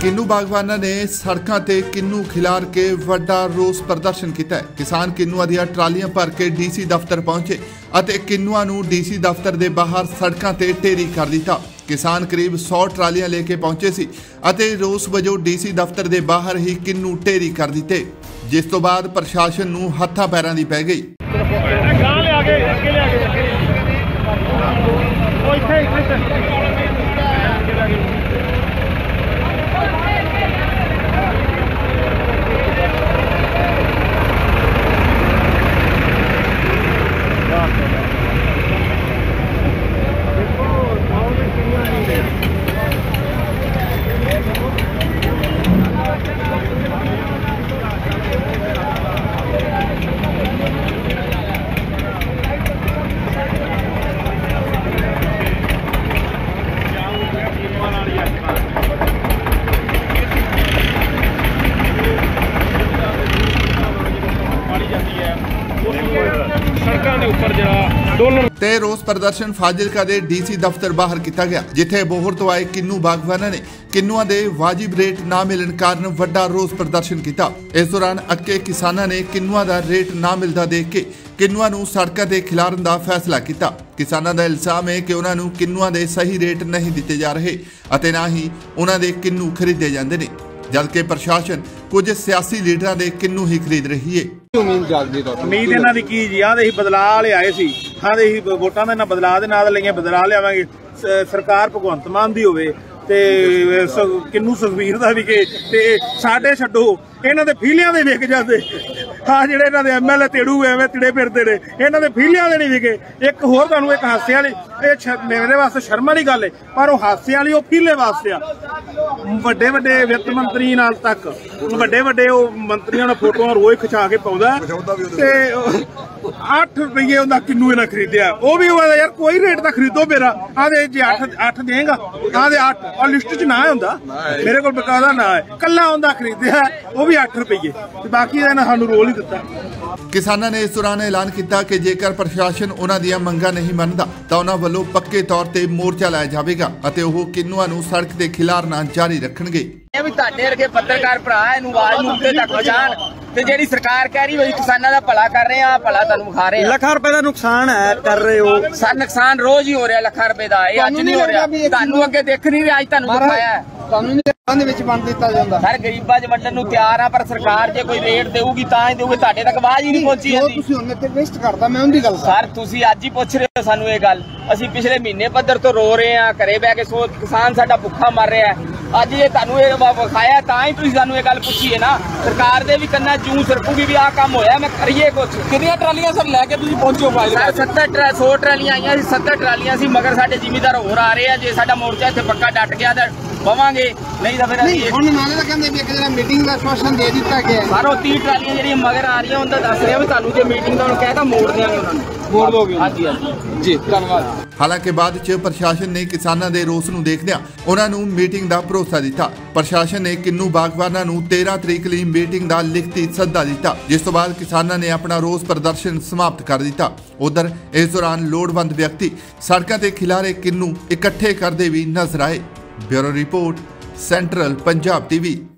किन्नू बागवाना ने सड़कों ते किन्नू खिलार के वड्डा रोस प्रदर्शन किया। किसान किन्नुआ दी ट्रालियां भर के डीसी दफ्तर पहुंचे अते किन्नुआ नूं डीसी दफ्तर दे बाहर सड़कों ते ढेरी कर दिता। किसान करीब 100 ट्रालियां लेके पहुंचे सी अते रोस वजों डीसी दफ्तर दे बाहर ही किन्नू ढेरी कर दिते, जिस तो बाद प्रशासन नूं हत्थां पैरां दी पै गई। ते रोस प्रदर्शन फाजिलका दे डीसी दफ्तर बाहर किया गया, जिथे बोहर तो आए किन्नू बागवाना ने किन्नुआ दे वाजिब रेट ना मिलने कारण वड्डा रोस प्रदर्शन किया। इस दौरान अक्के किसानां ने किन्नुआ दा रेट ना मिलदा देख के किन्नुआ नूं सड़कां ते खिलारन दा फैसला किया। किसानां दा इल्जाम है कि उन्हां नूं किन्नुआ दे सही रेट नहीं दिते जा रहे अते ना ही उन्हां दे किन्नू खरीदे जांदे ने, जबकि प्रशासन कुछ सियासी लीडरां दे किन्नू ही खरीद रही है। उम्मीद इन्हां दी की जी आ दे बदलाव ले आए सी, हां दे वोटां दे ना बदलाव दे नाल लईਆਂ बदलाव लिआवांगे। सरकार भगवंत मान दी होवे ते किन्नू सुखबीर दा भी के ते साडे छड्डो इन्हां दे फीलियां दे विक जांदे। हाँ जिहड़े इन्हां दे एमएलए तेड़ू एवें तिड़े फिरदे ने, इन्हां दे फीलियां दे नहीं विके। एक होर तुहानूं एक हासे वाली मेरे वास्ते शर्म वाली गल है, पर वो हासे वाली वो फीले वास्ते आ। ਵੱਡੇ ਵੱਡੇ ਵਿੱਤ ਮੰਤਰੀ ਨਾਲ ਤੱਕ ਵੱਡੇ ਵੱਡੇ ਉਹ ਮੰਤਰੀਆਂ ਨਾਲ ਫੋਟੋਆਂ ਰੋਜ਼ ਖਿਚਾ ਕੇ ਪਾਉਂਦਾ ਤੇ 8 ਰੁਪਏ ਉਹਦਾ ਕਿੰਨੂ ਇਹਨਾਂ ਖਰੀਦਿਆ। ਉਹ ਵੀ ਉਹਦਾ ਯਾਰ ਕੋਈ ਰੇਟ ਦਾ ਖਰੀਦੋ ਮੇਰਾ ਆਦੇ ਜੇ 8 ਦੇਗਾ ਆਦੇ 8 ਔਰ ਲਿਸਟ 'ਚ ਨਾ ਹੁੰਦਾ, ਮੇਰੇ ਕੋਲ ਬਕਾਇਦਾ ਨਾ ਹੈ, ਕੱਲਾ ਉਹਦਾ ਖਰੀਦਿਆ ਉਹ ਵੀ 8 ਰੁਪਏ ਤੇ ਬਾਕੀ ਇਹਨੇ ਸਾਨੂੰ ਰੋਲ ਹੀ ਦਿੱਤਾ। किसानों ने इस दौरान ऐलान किया कि जेकर प्रशासन उन्हां दीआं मंगां नहीं मनदा तां उन्हां वल्लों पक्के तौर ते मोर्चा लाया जावेगा अते ओह किन्नुआं नूं सड़क ते खिलारना जारी रखणगे। ਇਹ ਵੀ ਤੁਹਾਡੇ ਵਰਗੇ ਪੱਤਰਕਾਰ ਭਰਾ ਇਹਨੂੰ ਆਵਾਜ਼ ਨੂੰ ਉੱਤੇ ਤੱਕ ਪਹੁੰਚਾਣ ਤੇ ਜਿਹੜੀ ਸਰਕਾਰ ਕਹਿ ਰਹੀ ਹੋਈ ਕਿਸਾਨਾਂ ਦਾ ਭਲਾ ਕਰ ਰਹੇ ਆ, ਭਲਾ ਤੁਹਾਨੂੰ ਵਿਖਾ ਰਹੇ ਆ। ਲੱਖਾਂ ਰੁਪਏ ਦਾ ਨੁਕਸਾਨ ਹੈ ਕਰ ਰਹੇ ਹੋ ਸਰ, ਨੁਕਸਾਨ ਰੋਜ਼ ਹੀ ਹੋ ਰਿਹਾ ਲੱਖਾਂ ਰੁਪਏ ਦਾ, ਇਹ ਅੱਜ ਨਹੀਂ ਹੋ ਰਿਹਾ। ਤੁਹਾਨੂੰ ਅੱਗੇ ਦੇਖ ਨਹੀਂ ਰਿਹਾ, ਅੱਜ ਤੁਹਾਨੂੰ ਦਿਖਾਇਆ ਤੁਹਾਨੂੰ ਦੇ ਵਿੱਚ ਵੰਡ ਦਿੱਤਾ ਜਾਂਦਾ। ਸਰ ਗਰੀਬਾਂ 'ਚ ਵੰਡਣ ਨੂੰ ਤਿਆਰ ਆ, ਪਰ ਸਰਕਾਰ ਜੇ ਕੋਈ ਰੇਟ ਦੇਊਗੀ ਤਾਂ ਹੀ ਦੇਊਗੀ, ਤੁਹਾਡੇ ਤੱਕ ਆਵਾਜ਼ ਹੀ ਨਹੀਂ ਪਹੁੰਚੀ ਜਾਂਦੀ। ਤੁਸੀਂ ਹੁਣ ਤੇ ਵੇਸਟ ਕਰਦਾ ਮੈਂ ਉਹਦੀ ਗੱਲ ਸਰ, ਤੁਸੀਂ ਅੱਜ ਹੀ ਪੁੱਛ ਰਹੇ ਹੋ ਸਾਨੂੰ ਇਹ ਗੱਲ। ਅਸੀਂ ਪਿਛਲੇ ਮਹੀਨੇ ਪੱਧਰ ਤੋਂ ਰੋ ਰਹੇ ਆ, ਘਰੇ ਬਹਿ ਕੇ ਸੋਚ ਕਿਸਾਨ ਸਾਡਾ ਭੁੱਖਾ ਮਰ ਰਿਹਾ। ਅੱਜ ਇਹ ਤੁਹਾਨੂੰ ਇਹ ਵਿਖਾਇਆ ਤਾਂ ਹੀ ਤੁਸੀਂ ਸਾਨੂੰ ਇਹ ਗੱਲ ਪੁੱਛੀ ਹੈ ਨਾ। ਸਰਕਾਰ ਦੇ ਵੀ ਕੰਨਾਂ ਜੂੰ ਸਰਕੂਗੀ ਵੀ ਆਹ ਕੰਮ ਹੋਇਆ, ਮੈਂ ਕਰੀਏ ਕੁਛ। ਕਿੰਨੀਆਂ ਟਰਾਲੀਆਂ ਸਰ ਲੈ ਕੇ ਤੁਸੀਂ ਪਹੁੰਚੋ? ਸਰ 100 ਟਰਾਲੀਆਂ ਆਈਆਂ ਸੀ, 70 ਟਰਾਲੀਆਂ ਸੀ, ਮਗਰ ਸਾਡੇ ਜ਼ਿਮੀਂਦਾਰ ਹੋਰ ਆ ਰਹੇ ਆ। ਜੇ ਸਾਡਾ ਮੋਰਚਾ ਇੱਥੇ ਪੱਕਾ ਡਟ ਗਿਆ ਤਾਂ ਪਵਾਂਗੇ, ਨਹੀਂ ਤਾਂ ਫਿਰ ਹੁਣ ਨਾਲੇ ਤਾਂ ਕਹਿੰਦੇ ਵੀ ਇੱਕ ਜਿਹੜਾ ਮੀਟਿੰਗ ਦਾ ਆਸ਼ਵਾਸਨ ਦੇ ਦਿੱਤਾ ਗਿਆ। ਸਰ ਉਹ 30 ਟਰਾਲੀਆਂ ਜਿਹੜੀਆਂ ਮਗਰ ਆ ਰਹੀਆਂ ਉਹਨਾਂ ਦਾ ਦੱਸ ਰਿਹਾ ਵੀ ਤੁਹਾਨੂੰ ਜੇ ਮੀਟਿੰਗ ਦਾ ਹੁਣ ਕਹਿਤਾ ਮੋੜ ਦਿਆਂਗੇ ਉਹਨਾਂ ਨੂੰ। ਮੋੜ ਦੋਗੇ? ਹਾਂਜੀ ਹਾਂਜੀ ਜੀ ਧੰਨਵਾਦ। हालांकि बाद च प्रशासन ने किसानों के रोस नूं देखदिआं उन्हां नूं मीटिंग का भरोसा दिता। प्रशासन ने किन्नू बागवाना नूं 13 तरीक लई मीटिंग का लिखती सद्दा दिता, जिस तो बाद किसानों ने अपना रोस प्रदर्शन समाप्त कर दिता। उधर इस दौरान लोड़वंद व्यक्ति सड़कों ते खिलारे किन्नू इकट्ठे करते भी नजर आए। Bureau report, central Punjab TV.